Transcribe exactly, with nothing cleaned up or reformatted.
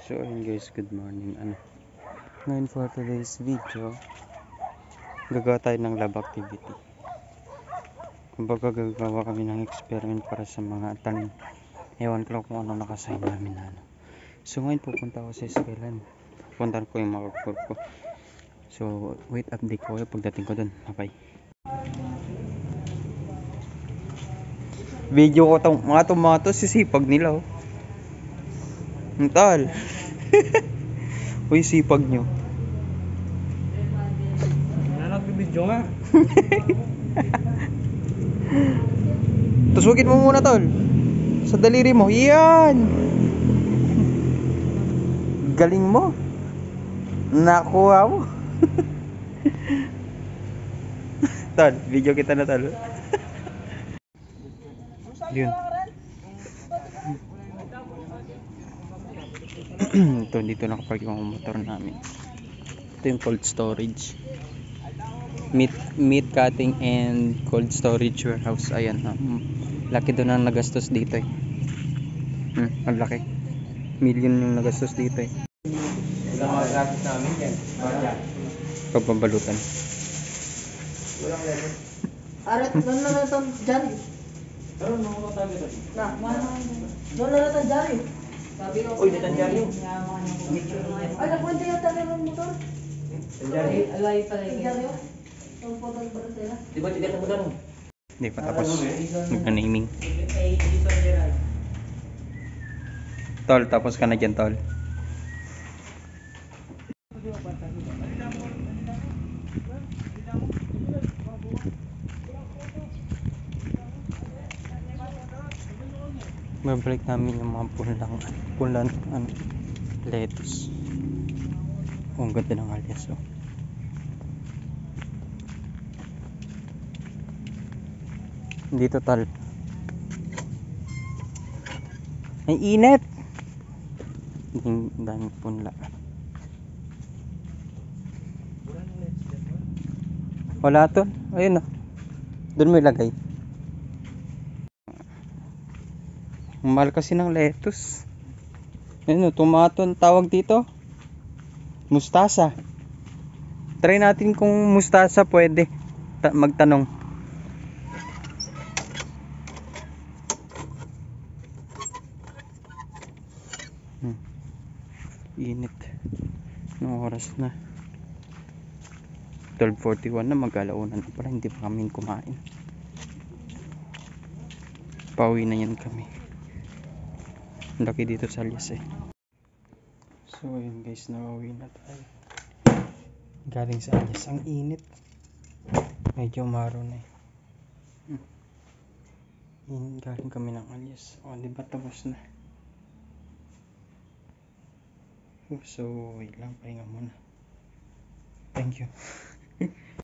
So ayun guys, good morning. Ano, ngayon for today's video, gagawa tayo ng lab activity. Kumbaga gagawa kami ng experiment para sa mga tanim. Ewan ko lang kung ano nakasign namin na ano. So ngayon pupunta ako sa eskwelahan. Pupuntahan ko yung mga group ko. So wait, update ko kayo pagdating ko dun. Bye. Video ko tong mga tomato, sisipag nila oh. Tal. Uy, sipag nyo. Nagbibidyo nga. Tusugin mo muna tol. Sa daliri mo. Yan. Galing mo. Nakuha mo. Tol, video kita na tol. Yun. Ito, dito nakapark yung motor namin. Ito yung cold storage. Meat, meat cutting and cold storage warehouse. Ayan. Um, laki doon ang nagastos dito eh. Hmm, ang laki. Million yung nagastos dito eh. Ilang mga gratis namin yan. Baya. Pagbabalutan. Walang level. Arat, doon na natin dyan. Pero nung mga tabi ito. Na, doon na natin dyan. Uy, dito dyan yun. Ay, napunta yung tabi ng motor. Dyan yun. Alay pala yung dyan yun. Ang potol ba rin sila? Di ba tigat na mo doon? Hindi pa tapos. Nagna-naming. Tol, tapos ka na dyan tol. Babalik namin yung mga pulang pulan ano, lettuce. Oh, ang ganda ng alias oh. Dito tal. Ay init. Ang daming punla. Wala to. Ayun oh. Doon mo ilagay. Ang mahal kasi ng lettuce. Ayun oh, tomato ang tawag dito. Mustasa. Try natin kung mustasa pwede. Ta magtanong. Hmm. Init. Anong oras na? twelve forty-one na, mag-alaunan na pala. Hindi pa kami kumain. Pauwi na yan kami. Laki dito sa Alias eh. So ayun guys, nauwi na tayo. Galing sa Alias. Ang init. Medyo maro na eh. Hmm. Galing kami ng Alias. O diba tapos na. So wait lang, pahinga muna. Thank you.